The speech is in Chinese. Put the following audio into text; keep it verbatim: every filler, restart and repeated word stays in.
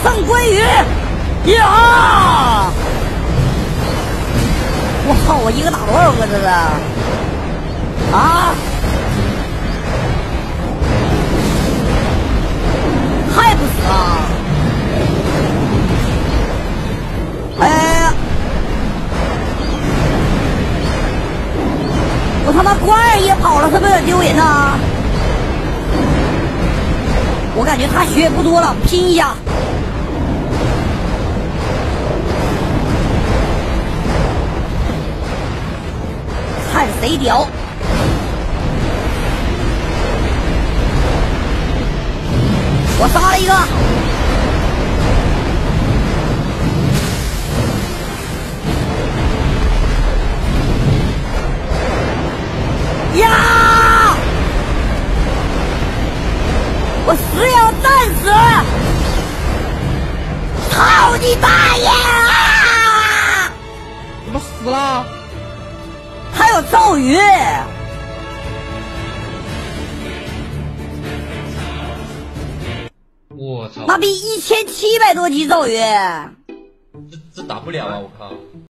圣鲑鱼！呀！我操！我一个打多少个这是？啊！还不死啊！哎！我他妈关儿也跑了，是不是有点丢人呐？我感觉他血不多了，拼一下。看谁屌！我杀了一个。呀！我死也要战死！操你大爷啊！ 怎么死了？ 还有咒语！ 我操！ 妈逼，一千七百多级咒语！ 这这打不了啊！我靠！